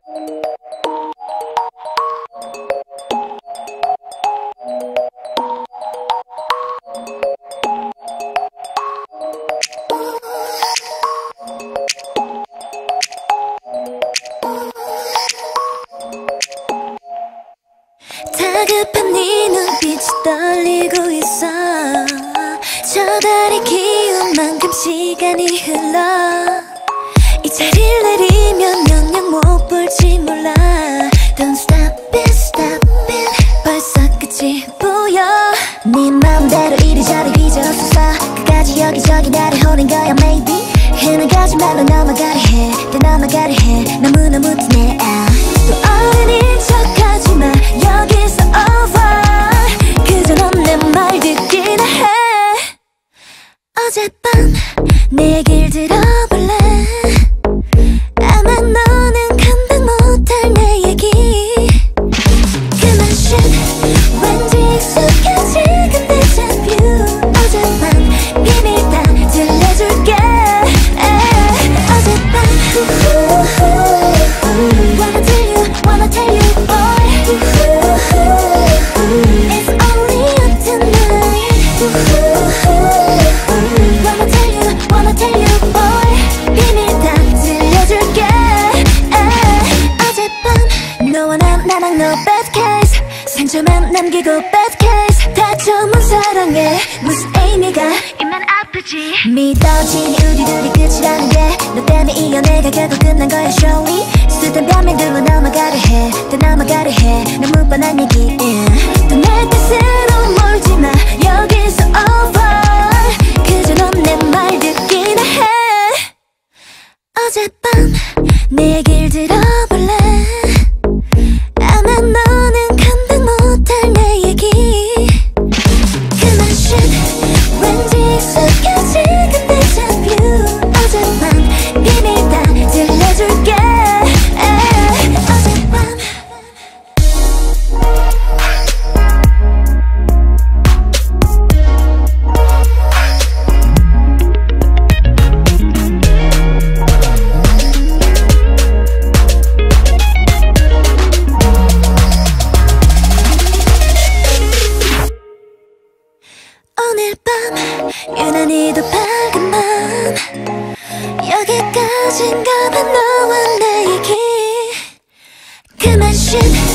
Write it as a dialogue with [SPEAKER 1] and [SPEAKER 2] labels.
[SPEAKER 1] 다급한 네 눈빛이 떨리고 있어. 저 달이 기운 만큼 시간이 흘러. 이 자리를 내리면 영영 못 볼지 몰라. Don't stop it, stop it. 벌써 끝이 보여. 네 맘대로 이리저리 뒤져서 끝까지 여기저기 나를 호는 거야 maybe. 흐느껴진 말로 넘어가려 해. 또 넘어가려 해. 너무너무 티네. 또 어른인 척하지마. 여기서 over. 그저 넌 내 말 듣기나 해. 어젯밤 내 얘길 들어볼래. 아마 너는 감당 못할 내 얘기. 그만 쉿. 왠지 익숙해지 근데 데자뷰. 어젯밤 비밀 다 들려줄게. 어젯밤 Wanna tell you boy. It's only up tonight. Wanna tell you boy. 비밀 다 들려줄게. 어젯밤 너와 나랑 no bad case. 상처만 남기고 bad case. 다쳐온 사랑에 무슨 의미가 있면 아프지. 믿어지니 우리 둘이 끝이라는 게 너 때문에 이겨내가 결국 끝난 거야 surely. 쓰던 뺨에 들고 넘어가려 해. 또 넘어가려 해. 너무 뻔한 얘기. 또 내 뜻으로 몰지마. 여기서 over. 그저 넌 내 말 듣기나 해. 어젯밤 내 얘길 들어볼래. 아마 너는 감당 못할 내 얘기. 그만 쉿. 왠지 익숙해지 근데 데자뷰. 어젯밤 비밀 다 들려줄게. 어젯밤 오늘 밤 유난히도 밝은 밤. 여기까지인가 봐 너와 내 얘기. 그만 쉿.